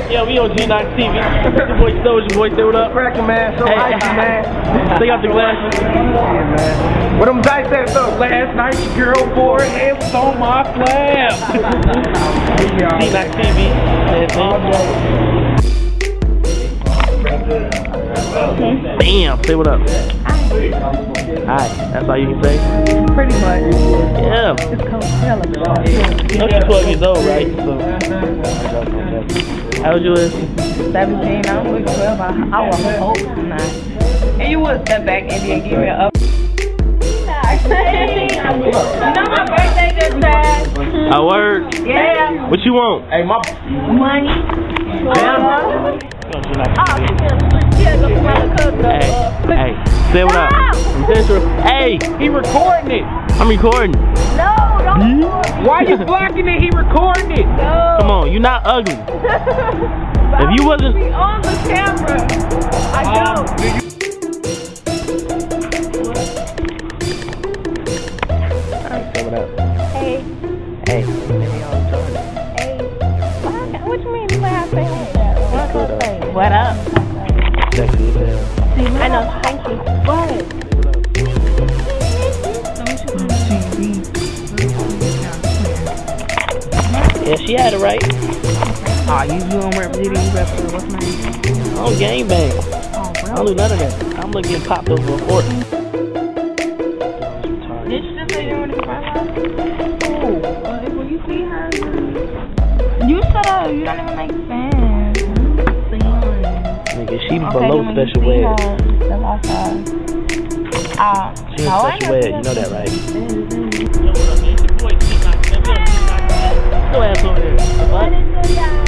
Yeah, we on G-knox Tv. Your boy Stones, your boy Stay, what up? Cracking, man. So icy, man. Take out the glasses. Yeah, man. What them dice at, though? Last night, your girl bore her hands on my flab. G-knox Tv. Bam, say what up. Hi, that's all you can say? Pretty much. Yeah. It's cold hell of a You know she's 12 years old, right? So. How old you is? 17, I'm with 12. I was hoping not. And you would step back and then give me an up. You know my birthday just passed. A word? Yeah. What you want? Hey, my Money. Hey, say what up. Hey, he recording it. I'm recording. No, don't record me. Why you blocking it? He recording it. No. Come on, you're not ugly. If you wasn't be on the camera, I don't. Say what up. Hey. Hey. Hey. What you mean? What I say? What up? Sexy as hell. I know. Thank you. What? Yeah, she had it right. Oh, you don't represent you represent what's my name? Oh, gangbang. Oh, I don't do none of that. I'm gonna get popped over a fork. Did you just say you want to cry? Oh, when you see her, you shut up. You don't even make sense. Nigga, she below special ed. The last time. She in special ed, you know that, right? Go ass over there. What?